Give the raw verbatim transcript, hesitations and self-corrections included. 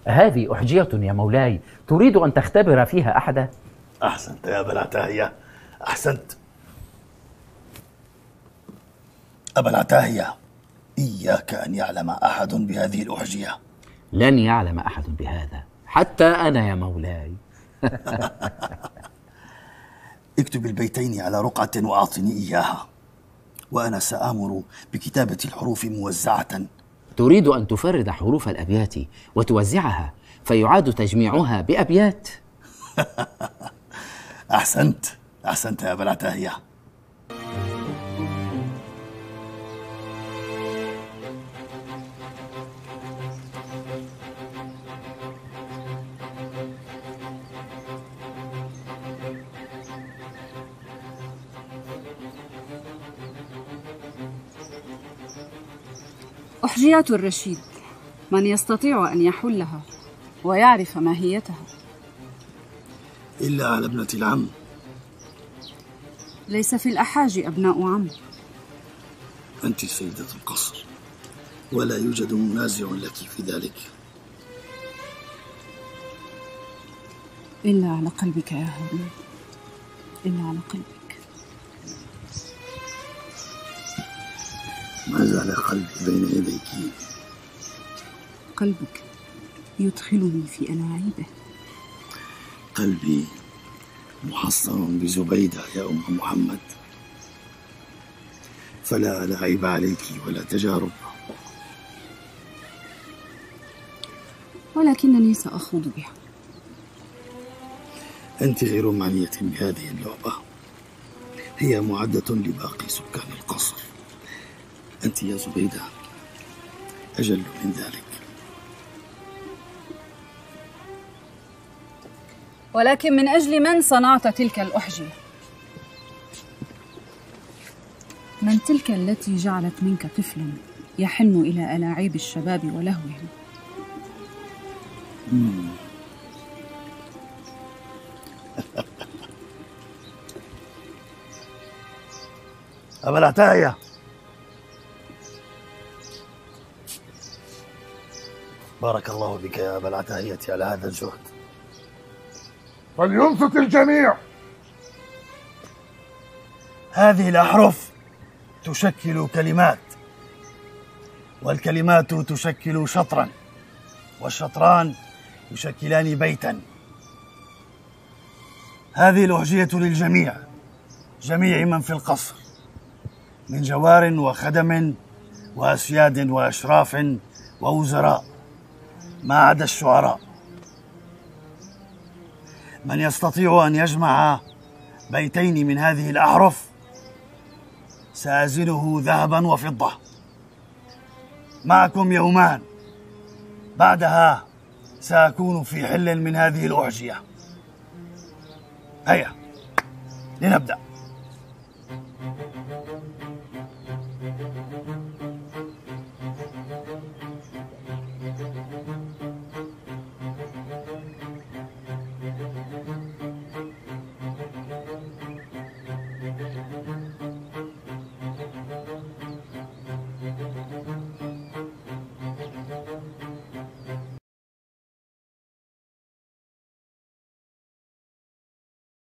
هذه أحجية يا مولاي، تريد أن تختبر فيها أحدا؟ أحسنت يا أبا العتاهية، أحسنت. أبا العتاهية، إياك أن يعلم أحد بهذه الأحجية. لن يعلم أحد بهذا، حتى أنا يا مولاي. اكتب البيتين على رقعة وأعطني إياها، وأنا سآمر بكتابة الحروف موزعة. تريد أن تفرد حروف الأبيات وتوزعها فيعاد تجميعها بأبيات؟ أحسنت أحسنت يا أبا العتاهية. أحجية الرشيد، من يستطيع أن يحلها ويعرف ماهيتها؟ إلا على ابنة العم. ليس في الأحاجي أبناء عم. أنت سيدة القصر، ولا يوجد منازع لك في ذلك. إلا على قلبك يا هارون، إلا على قلبك. ما زال قلبي بين يديك. قلبك يدخلني في ألاعيبه. قلبي محصن بزبيدة يا أم محمد، فلا لعب عليك ولا تجارب. ولكنني سأخوض بها. أنت غير معنية بهذه اللعبة، هي معدة لباقي سكان القصر. أنت يا زبيدة أجل من ذلك. ولكن من أجل من صنعت تلك الأحجية؟ من تلك التي جعلت منك طفلا يحن إلى ألاعيب الشباب ولهوهم؟ أبا العتاهية، بارك الله بك يا أبا العتاهية على هذا الجهد. فلينصت الجميع. هذه الأحرف تشكل كلمات، والكلمات تشكل شطرا، والشطران يشكلان بيتا. هذه الأحجية للجميع، جميع من في القصر، من جوار وخدم وأسياد وأشراف ووزراء، ما عدا الشعراء. من يستطيع أن يجمع بيتين من هذه الأحرف سأزنه ذهبا وفضة. معكم يومان، بعدها سأكون في حل من هذه الأحجية. هيا لنبدأ.